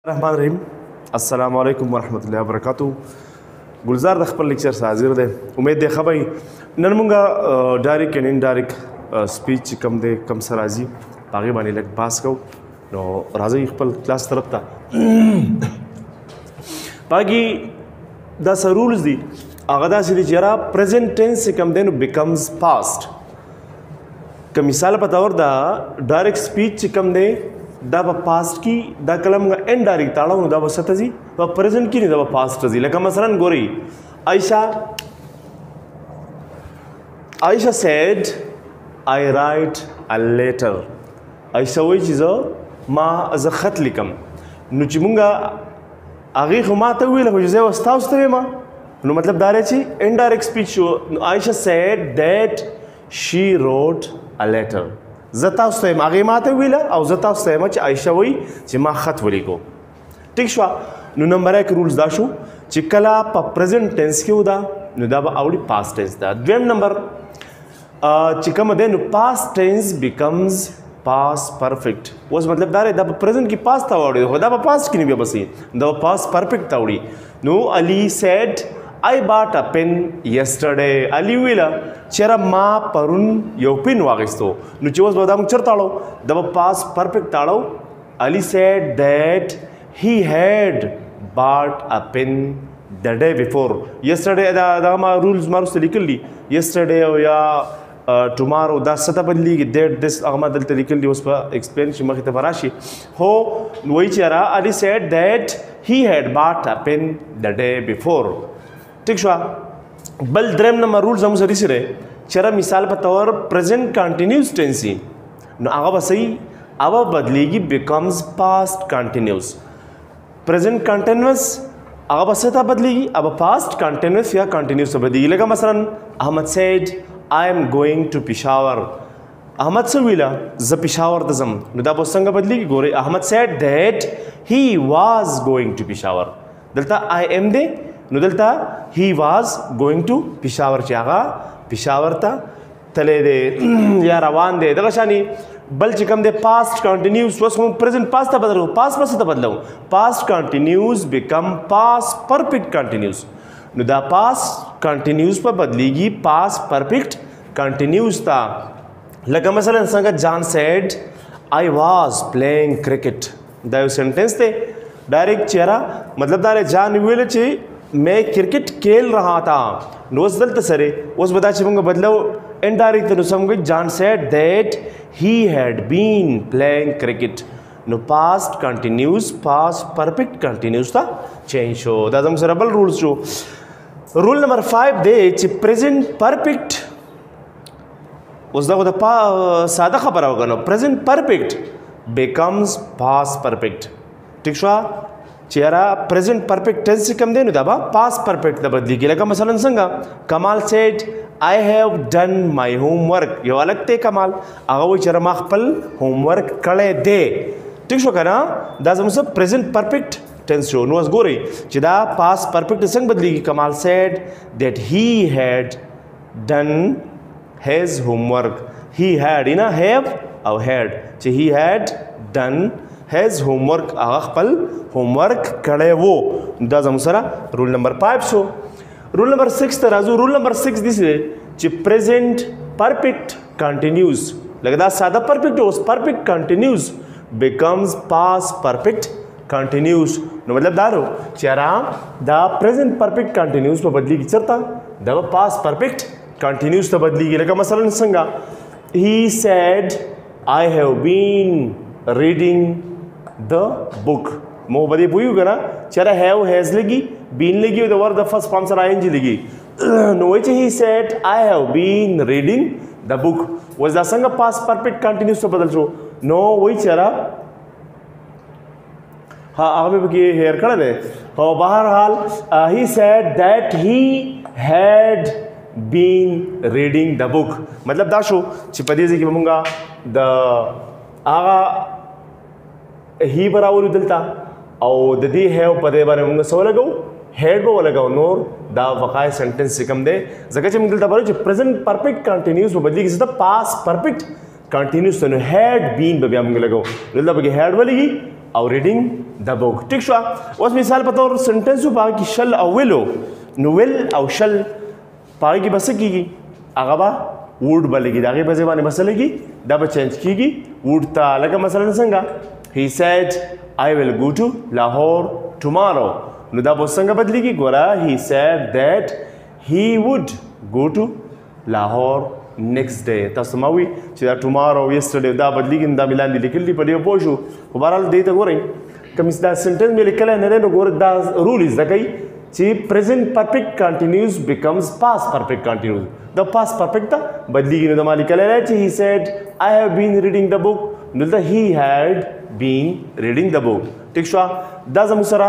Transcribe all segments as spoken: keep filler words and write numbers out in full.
रहमान रहीम अस्सलाम वालेकुम वरहमतुल्लाहि वबरकातुहू गुलजार د خپل لیکچر سره حاضر دی امید دی خبري نن مونږه ډایرکټ اینڈ انډایرکټ سپیچ کم دی کم سره راځي هغه باندې لږ باس کو نو راځي خپل کلاس طرف ته باقي دا رولز دي هغه دا چې جرا پریزنٹ ټینس کم دی نو بیکمز پاست که مثال په تور دا ډایرکټ سپیچ کم دی دا په پاست کی دا کلم انډایرکټ تاړو نو دا په ستځي په پریزنٹ کې نه دا په پاست ځي لکه مثلا ګوري عائشہ عائشہ said I write a letter عائشہ وایي چې زه ما زه خط لیکم نو چې مونږه هغې خو ما ته وویله خو چې زه یې اوس تاسو ته وایم نو مطلب دا دی چې انډایرکټ سپیچ شو عائشہ said that she wrote a letter زه تاسو ته یم هغې ما ته وویله او زه تاسو ته یم چې عایشه وایي چې ما خط ولیکو ټیک شوه نو نمبر یک رولز دا شو چې کله په پریزنټ ټینس کې و دا نو دا به اوړي پاست ټینس دا دویم نمبر چې کوم دی نو پاست ټینس بیکمز پاست پرفیکټ اوس مطلب دا دی دا په پریزنټ کې پاست ته واوړي خو دا په پاست کې نه بیا بسي دا په پاست پرفیکټ ته وړي نو علي سیډ I bought a pen yesterday. Ali ویله چېرې ما پرون یو پن واخیستو نو چې اوس به دا موږ چېرته تاړو دا به پاست پرفیکټ تاړو Ali said that he had bought a pen the day before. Yesterday دا دا ما رولز ما وروسته لیکل دي yesterday او یا tomorrow دا څه ته بدلېږي that this هغه ما دلته لیکل دي اوس په ایکسپلین چې مخې ته به راشي هو وایي چېرې Ali said that he had bought a pen the day before. ٹھیک شو بل دریم نمبر رول زموږ سره سره چېرې مثال په تور پریزنټ کنټینیوس ټینس نو هغه به صحیح هغه بدلیږي بیکمز پاست کنټینیوس پریزنټ کنټینیوس هغه به څه ته بدلیږي هغه پاست کنټینیوس یا کنټینیوس ته بدلیږي لکه مثلا احمد سیډ آی ایم ګوینګ ټو پېښور احمد څه ویله زه پېښور ته ځم نو دا به څنګه بدلیږي ګورئ احمد سیډ دیټ هی واز ګوینګ ټو پېښور دلته آی ایم دی نو دلته هی واز ګوینګ ټو پېښور چې هغه پېښور ته تللی دی یا روان دی دغه شانې بل چې کوم دی پاست کنټینیوس اوس هم پریزنټ پاست ته بدلو پاست په څه ته بدلو پاست کنټینیوس بیکم پاست پرفیکټ کنټینیوس نو دا پاست کنټینیوس په بدلیږي پاست پرفیکټ کنټینیوس ته لکه مثلا څنګه جان سیډ آی واز پلیئنګ کرکټ دا یو سینټینس دی ډایرکټ چېرې مطلب دا دی جان ویله چې میں کرکٹ کھیل رہا تھا نو اوس دلته سره اوس به دا چې موږ بدلو انډایرکټ نو څنګه جان سیډ دیټ هی هیډ بین پلیئنګ کرکٹ نو پاست کنټینیوس پاست پرفیکټ کنټینیوس ته چینج شو دا زموږ سره بل رولز شو رول نمبر فایو دی چې پریزنټ پرفیکټ اوس دا خو د ساده خبره وګڼو پریزنټ پرفیکټ بیکمز پاست پرفیکټ ټیک شو چېرې پریزنټ پرفیکټ ټینس کم دی نو دا به پاست پرفیکټ ته بدلیږي لکه مثلا څنګه کمال سیډ آی هیو ډن مای هوم ورک یو الګ دی کمال هغه وایي چېرې ما خپل هوم ورک کړی دی ټیک شو که نه دا زموږ سره پریزنټ پرفیکټ ټینس شو نو اوس ګورئ چې دا پاست پرفیکټ څنګه بدلیږي کمال سیډ دیټ هی هیډ ډن هیز هوم ورک هی هیډ نه هیو او هیډ چې هی هیډ ډن هیز هومورک هغه خپل هومورک کړی وو دا زموږ سره رول نمبر فایو شو رول نمبر سکس ته راځو رول نمبر سکس داسې دی چې پریزنټ پرفیکټ کنټینیوس لکه دا ساده پرفیکټ اوس پرفیکټ کنټینیوس بیکمز پاست پرفیکټ کنټینیوس نو مطلب دا رو چېرې دا پریزنټ پرفیکټ کنټینیوس په بدلیږي چېرته دا به پاست پرفیکټ کنټینیوس ته بدلیږي لکه مثلا څنګه هی سیډ آی هیو بین ریډینګ د بک مو به دې پوهېږو که نه چېرې هیو هیز لګي بین لګي او د ور د فسټ فارم سره آی این جي لګي نو وایي چې هی سیډ آی هیو بین ریډینګ د بک اوس دا څنګه پاست پرفیکټ کنټینیوس ته بدل شو نو وایي چېرې ها هغه مې پکې هیر کړی دی او بهرحال هی سیډ دیټ هی هیډ بین ریډینګ د بک مطلب دا شو چې په دې ځای کې به مونږ د هغه هی به راولو دلته او د دې هیو په دې باندې موږ څه ولګو هیډ به ولګو نور دا وقایع سنټنس چې کوم دی ځکه چې موږ دلته وایو چې پریزنټ پرفیکټ کنټینیوس به بدلېږي څه ته پاست پرفیکټ کنټینیوس ته نو هیډ بین به بیا موږ لګو دلته پکې هیډ ولګي او reading the book. ټیک شو. اوس مثال په تور سنټنس په کې شل او ویلو نو ویل او شل پای کې بس کیږي هغه با ووډ بلګي دا غي په ځبانه مسلګي دا به چینج کیږي ووډ ته لکه مثلا څنګه he said I will go to Lahore tomorrow نو دا به څنګه بدلېږي ګوره he said that he would go to Lahore next day. تاسو ما وی چې دا tomorrow yesterday دا بدلېږي دا ملان دي لیکل دي په دې پوه شو په بهرحال دې ته ګورئ کوم دا سنټنس مې لیکلی نه دی نو ګوره دا رول زده کوي چې present perfect continuous becomes past perfect continuous. د past perfect ته بدلېږي نو د ما لیکلی دی چې he said I have been reading the book نو دلته he had been reading the book. ټیک شو. دا زموږ سره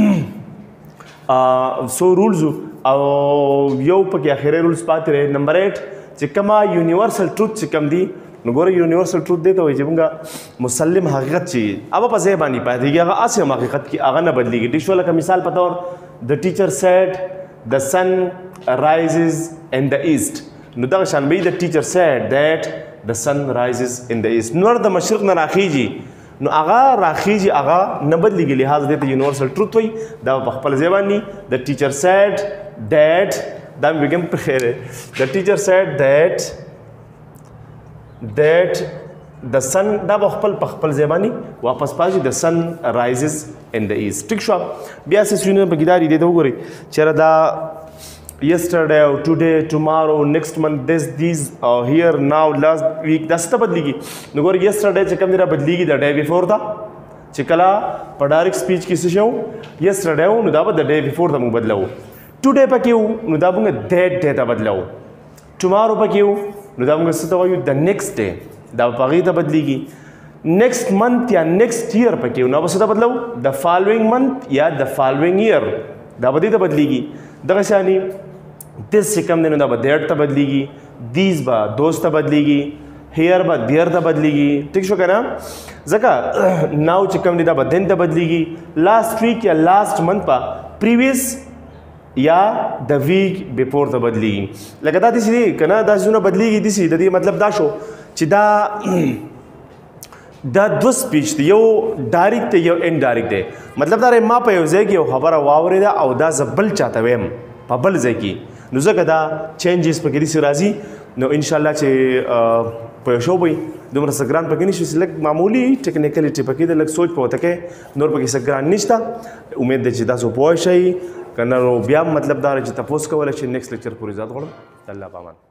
څو رولز او یو پکې اخري رولز پاتې دی نمبر ایټ چې کومه یونیورسل ټروت چې کوم دی نو ګوره یونیورسل ټروت دی ته وایي چې موږ مسلم حقیقت چې هغه په ځای باندې پاتې کېږي هغه هسې هم حقیقت کې هغه نه بدلېږي. ټیک شو. لکه مثال په طور the teacher said the sun rises in the east نو دغه شان به the teacher said that the sun rises in the east نور د مشرق نه راخیږي نو هغه راخیږي هغه نه بدلېږي لحاظ دې ته یونیورسل ټروت وایي دا په خپل ځای باندې the teacher said that دا مې بګم په خیر the teacher said that that the sun دا په خپل په خپل ځای باندې واپس پاشي the sun rises in the east. ټیک شو. بیا سیسونه په ګداري دې ته وګورئ چېرې دا yesterday or today tomorrow next month this these uh, here now last week دا څه بدلېږي نو ګورئ yesterday چې کوم دی را بدلېږي the day before دا چې کله په ډایرکټ سپیچ کې څه شو yesterday نو دا به the day before ته موږ بدلو. ټوډے پکې وو نو دا موږ دیټ ډے ته بدلو. ټمارو پکې وو نو دا موږ څه ته وایو د نیکسټ ډے دا په هغې ته بدلېږي. نیکسټ منت یا نیکسټ ایئر پکې وو نو به څه ته بدلو د فالوینګ منت یا د فالوینګ ایئر دا به دې ته بدلېږي. دغه شانې دس چې کوم دی نو دا به دیټ ته بدلېږي دیز به دوز ته بدلېږي هیر به دیر ته بدلېږي. ټیک شو که نه ځکه ناو چې کوم دی دا به دین ته بدلېږي. لاست ویک یا لاست منت په پریویس یا د ویک بیفور ته بدلېږي. لکه دا داسې دی که نه دا څیزونه بدلېږي داسې د دې مطلب دا شو چې دا دا دوه سپیچ دی یو ډایرکټ دی یو انډایرکټ دی. مطلب دا ما په یو ځای کې یو خبره واورېده او دا زه بل چاته ویم په بل ځای کې نو ځکه دا چینجز پکې داسې راځي نو انشاءالله چې په یو شو به دومره څه ګران پکې نه شي چې لږ معمولي ټکنیکلیټي پکې ده لږ سوچ په ورته کوې نور پکې څه ګران نشته. امید ده چې تاسو پوه شئ که نه نو بیا مطلب دا چې تپوس کولی شئ نیکسټ لیکچر پورې ذات غواړم. الله پامان.